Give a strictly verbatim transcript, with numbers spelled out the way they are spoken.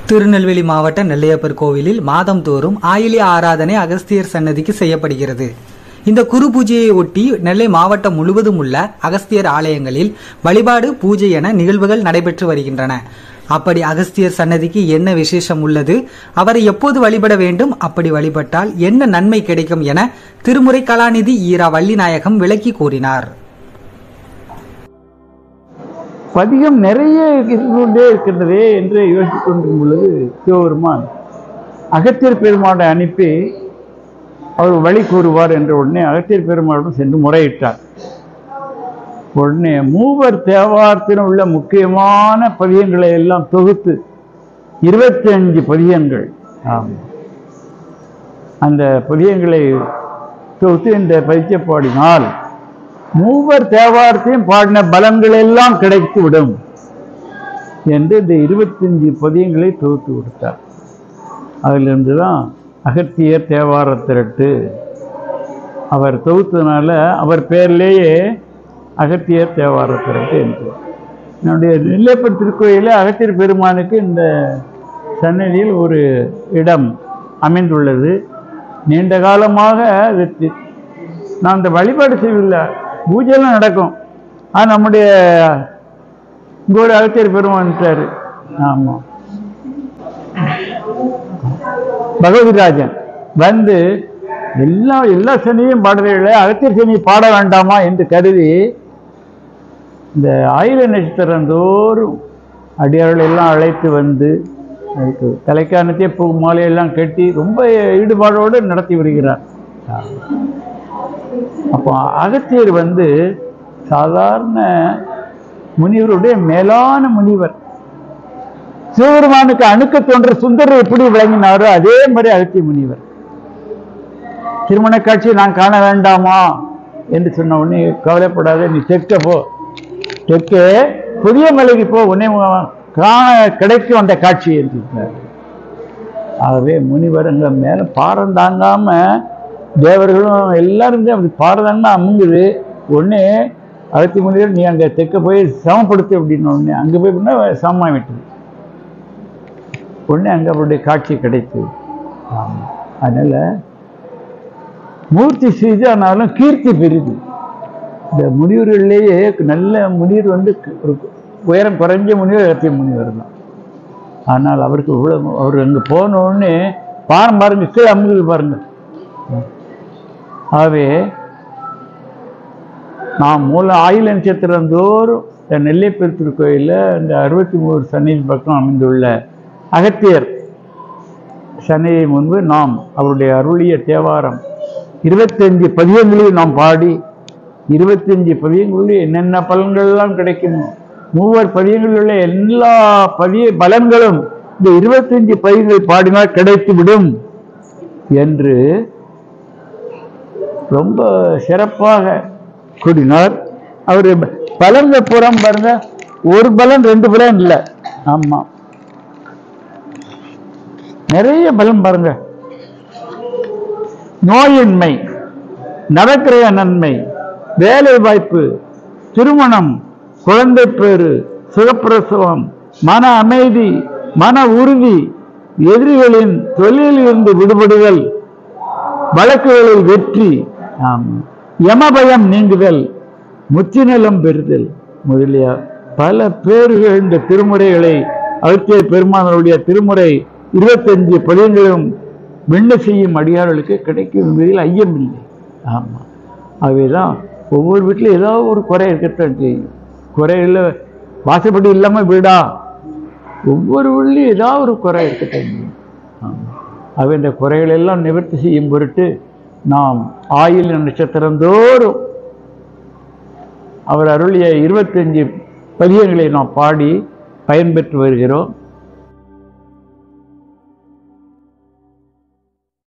திருநெல்வேலி மாவட்ட நெல்லையப்பர் கோவிலில் மாதந்தோறும் ஆயிலி ஆராதனை அகஸ்தியர் சன்னதிக்கு செய்யப்படுகிறது. இந்த குரு பூஜையை ஒட்டி நெல்லை மாவட்டம் முழுவதும் உள்ள அகஸ்தியர் ஆலயங்களில் வழிபாடு, பூஜை என நிகழ்வுகள் நடைபெற்று வருகின்றன. அப்படி அகஸ்தியர் சன்னதிக்கு என்ன விசேஷம் உள்ளது, அவரை எப்போது வழிபட வேண்டும், அப்படி வழிபட்டால் என்ன நன்மை கிடைக்கும் என திருமுறை கலாநிதி ஈரா வள்ளிநாயகம் விளக்கி கூறினார். பதிகம் நிறைய இருந்து கொண்டே இருக்கின்றதே என்று யோசித்துக் கொண்டிருக்கும் பொழுது சிவபெருமான் அகத்தியர் பெருமானை அனுப்பி அவர் வழி கூறுவார் என்ற உடனே அகத்தியர் பெருமானுடன் சென்று முறையிட்டார். உடனே மூவர் தேவாரத்தில் உள்ள முக்கியமான பதிகங்களை எல்லாம் தொகுத்து இருபத்தி அஞ்சு பதிகங்கள், அந்த பதிகங்களை தொகுத்து இந்த பதிக்க பாடினால் மூவர் தேவாரத்தையும் பாடின பலன்கள் எல்லாம் கிடைத்து விடும் என்று இந்த இருபத்தஞ்சு பதியங்களை தொகுத்து கொடுத்தார். அதிலிருந்து தான் அகத்தியர் தேவார திரட்டு அவர் தொகுத்ததுனால அவர் பேர்லேயே அகத்தியர் தேவார திரட்டு என்று. என்னுடைய நெல்லையப்பர் திருக்கோயிலில் அகத்தியர் பெருமானுக்கு இந்த சன்னதியில் ஒரு இடம் அமைந்துள்ளது. நீண்ட காலமாக நான் இந்த வழிபாடு செய்யவில்லை, பூஜையெல்லாம் நடக்கும். அது நம்முடைய இங்கே ஒரு அகத்தியர் பெருமான்ட்டார். ஆமாம், பகவதிராஜன் வந்து எல்லா எல்லா சனியும் பாடுறீங்களே, அகத்தியர் சனி பாட வேண்டாமா என்று கருதி இந்த ஆயிர நட்சத்திரம் தோறும் அடியார்கள் எல்லாம் அழைத்து வந்து அதுக்கு தலைக்கானத்தையே பூ மாலையெல்லாம் கட்டி ரொம்ப ஈடுபாடோடு நடத்தி வருகிறார். அப்போ அகத்தியர் வந்து சாதாரண முனிவருடைய மேலான முனிவர். சிவபெருமானுக்கு அணுக்க தோன்ற சுந்தரர் எப்படி விளங்கினாரோ அதே மாதிரி அகத்திய முனிவர். திருமண காட்சியை நான் காண வேண்டாமா என்று சொன்ன உடனே கவலைப்படாத, நீ தெற்க போ, தெற்கே புதிய மலைக்கு போ, உன்னை காண கிடைக்கும் அந்த காட்சி என்று சொன்னார். ஆகவே முனிவர் அங்கே மேலே பாரம் தாங்காம தேவர்களும் எல்லாரும் அப்படி பாரதாங்கன்னா அமுங்குது. உடனே அகத்திய முனிவர் நீ அங்கே தெற்க போய் சமப்படுத்து அப்படின்னு உடனே அங்கே போய் சமமாக விட்டது. உடனே அங்கே அவருடைய காட்சி கிடைத்தது. ஆமாம், அதனால் மூர்த்தி செய்து ஆனாலும் கீர்த்தி பெரிது. இந்த முனிவர்கள்லேயே நல்ல முனிவர் வந்து ஒரு உயரம் குறைஞ்ச முனிவர் அகத்திய முனிவர் தான். ஆனால் அவருக்கு இவ்வளோ அவர் அங்கே போன உடனே பாரம் பாருங்க, கீழே அமுகுது பாருங்க. ஆகவே நாம் மூல ஆயில நட்சத்திரம் தோறும் நெல்லையப்பர் திருக்கோயிலில் இந்த அறுபத்தி மூணு சன்னதி பக்கம் அமைந்துள்ள அகத்தியர் சன்னதி முன்பு நாம் அவருடைய அருளிய தேவாரம் இருபத்தஞ்சு பதியங்களையும் நாம் பாடி, இருபத்தஞ்சு பதியங்களில் என்னென்ன பலன்கள்லாம் கிடைக்கும், மூவர் பதியங்களில் உள்ள எல்லா பதிய பலன்களும் இந்த இருபத்தஞ்சு பதியங்கள் பாடினால் கிடைத்துவிடும் என்று ரொம்ப சிறப்பாக கூறினார். அவர் பலன்கள் புறம் பாருங்க, ஒரு பலன் ரெண்டு பலன் இல்லை. ஆமா, நிறைய பலன் பாருங்க. நோயின்மை, நவக்கிரக நன்மை, வேலை வாய்ப்பு, திருமணம், குழந்தை பேரு, சுகப்பிரசவம், மன அமைதி, மன உறுதி, எதிரிகளின் தொழிலில் இருந்து விடுபடுதல், வழக்குகளில் வெற்றி, யமபயம் நீங்குதல், முத்திநலம் பெறுதல் முதலிய பல பேர்கள் இந்த திருமுறைகளை அகத்திய பெருமானுடைய திருமுறை இருபத்தஞ்சு பதியங்களும் விண்ண செய்யும் அடியார்களுக்கு கிடைக்கும் என்பதில் ஐயமில்லை. ஆமாம், அதுதான் ஒவ்வொரு வீட்டிலும் ஏதாவது ஒரு குறை இருக்கத்தான் செய்யும். குறையில் வாசப்படி இல்லாமல் வீடா, ஒவ்வொரு வீட்லையும் ஏதாவது ஒரு குறை இருக்கத்தான் செய்யும். ஆமாம், அவை இந்த குறைகளெல்லாம் நிவர்த்தி செய்யும் பொருட்டு நாம் ஆயில நட்சத்திரந்தோறும் அவர் அருளிய இருபத்தஞ்சு பதியங்களை நாம் பாடி பயன்பெற்று வருகிறோம்.